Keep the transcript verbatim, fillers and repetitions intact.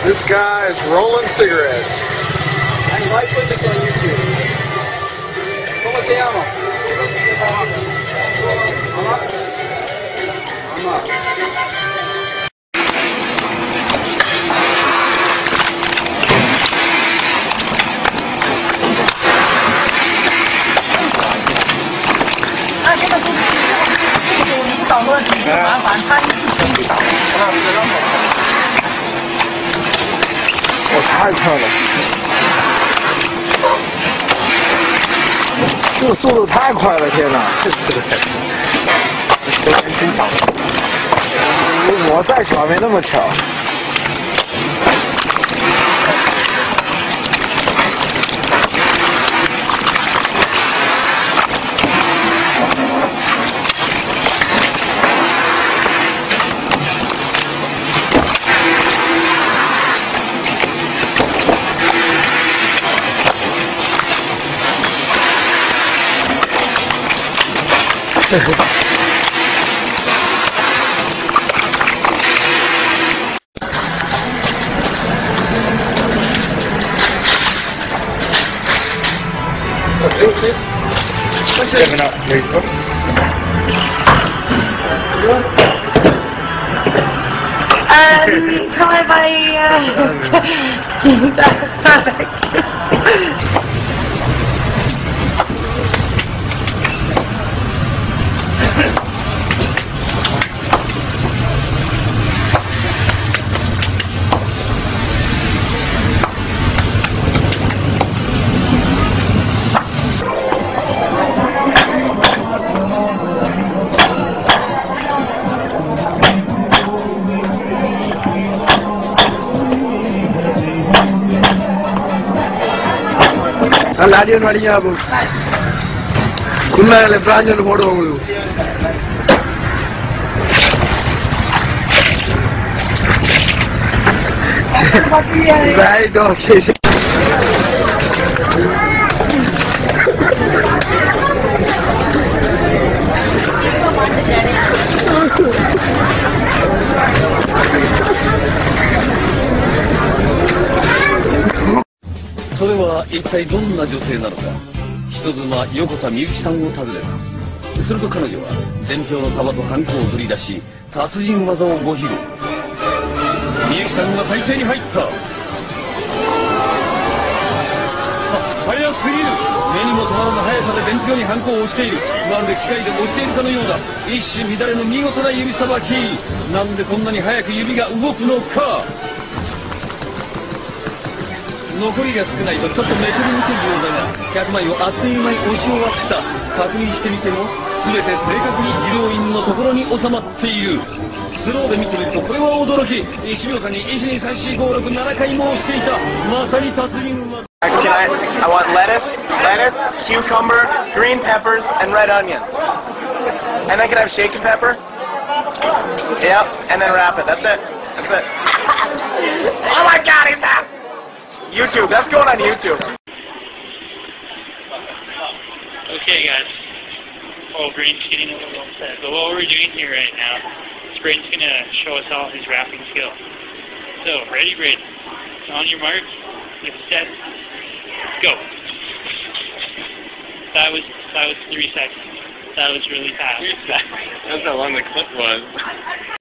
This guy is rolling cigarettes. I might put this on YouTube. ¿Cómo se llama? Mama? Mama. 导论挺麻烦，他一次可以打。 我太快了，这个速度太快了，天哪！这次的，时间真巧。我再巧没那么巧。 呵呵。Seven up, there you go. Um, can I buy, uh, that's perfect. Radio no haría pues. Una le extraño el moro. Right, okay. それは一体どんな女性なのか。人妻横田みゆきさんを訪ねた。すると彼女は伝票の束とハンコを取り出し達人技をご披露。みゆきさんが体勢に入った。は速すぎる。目にも止まらぬ速さで伝票にハンコを押している。まるで機械で押しているかのようだ。一種乱れぬ見事な指さばき。なんでこんなに速く指が動くのか。残りが少ないとちょっとめくりにくいようだが、ひゃくまいをあっという間に押し終わった。確認してみても全て正確に自動印のところに収まっている。スローで見てみるとこれは驚き。いちびょうかんにいちにさんしごろくななかいも押していた。まさに達人技。 Can I? I want lettuce, lettuce, cucumber, green peppers, and red onions. And then can I have shaken pepper? Yep. And then wrap it. That's it. That's it. Oh my God, he's back! YouTube. That's going on YouTube. Okay, guys. Oh, Brain's getting a little upset. But what we're doing here right now is Brain's going to show us all his rapping skill. So, ready, Brain? On your mark, get set, go. That was that was three seconds. That was really fast. That's how long the clip was.